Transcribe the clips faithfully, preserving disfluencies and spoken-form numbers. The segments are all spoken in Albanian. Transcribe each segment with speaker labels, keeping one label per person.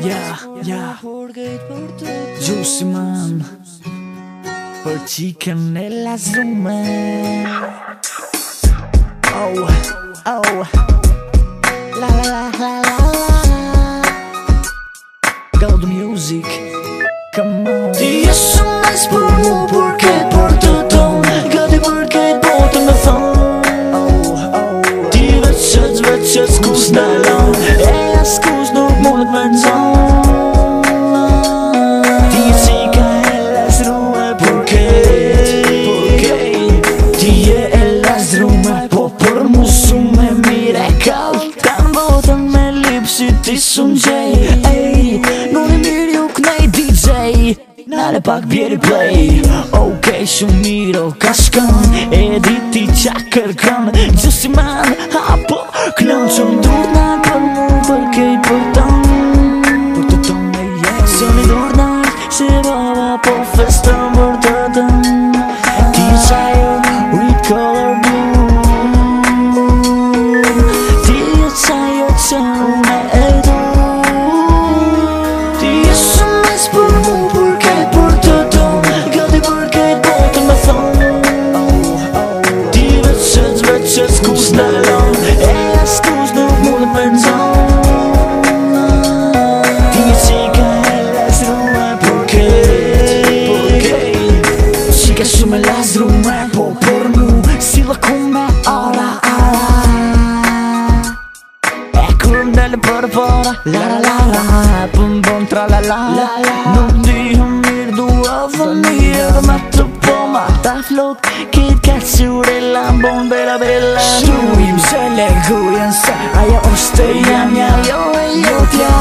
Speaker 1: Ja, ja Jussi man Për qikën e lazdrume Oh, oh La la la la la la Go the music Come on Ti e shumë nice për mu për këtë për të tonë Gati për këtë botë me thonë Oh, oh Ti veqës veqës kus në lonë E as kus nuk mundet me nëzonë Ti e cika e lazdrume për këtë Për këtë Ti e lazdrume po për mu sume mire kall Tanë botën me lipsi ti sun gjej Ej, nuk e mirë ju kënej D J Nale pak bjeri play Okej, shumë miro ka shkon E diti qa kërkon Jussi man, hapo Knon që më dur nal për mu Për kej për ton Për të ton e je Se mi dur nal Se baba po feston për të ton Ti e qajo with color blue Ti e qajo që unë e du Ti e shumë mes për mu Kus në lonë E as kus nuk mundet me nëzonë Ti e cika e lazdrume për këtë Qika shumë e lazdrume po për mu Si lëkume ara ara E kur ndele për para La la la la Pëm bon tra la la Nuk dihëm mirë dua dhe mirë Me të poma ta flok Kit ka qure lambon bella bella Shtuim se legujen se Ajo është e jamja Jo e jotja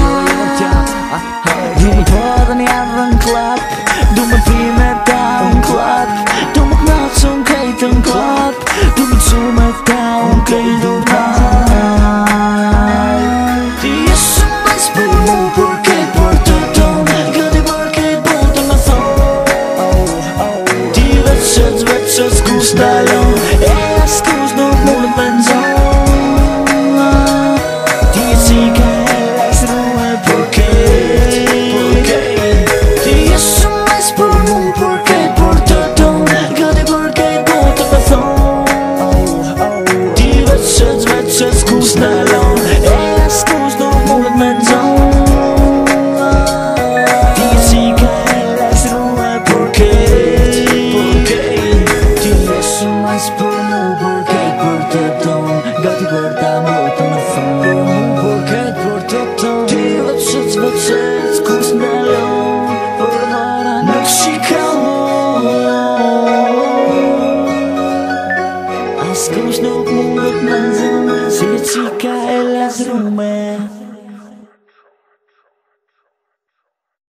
Speaker 1: Dini për një adhe në klap Du me pime ta në klap Du me knaqë që në kejtë në klap Du me që me ta në kejtë në klap Ti e shumë mes për mu për kejtë për të tonë Gëti për kejtë botë me thonë Ti veqës veqës kus në lonë E as kus nuk mundet me nëzonë Ti e cika e lazdrume për këtë Ti e shumë mes për mu për këtë për të tonë Gëti për këtë botë me thonë Ti veqës veqës kus në lonë E as kus nuk mundet me nëzonë Ti e cika e lazdrume për këtë Ti e shumë mes për mu për këtë për të tonë Gati për ta botë me thonë Për këtë për të tonë Ti veqës veqës kus në lonë Për mëra nuk shikon As kus nuk mundet me zonë Si e cika e lazdrume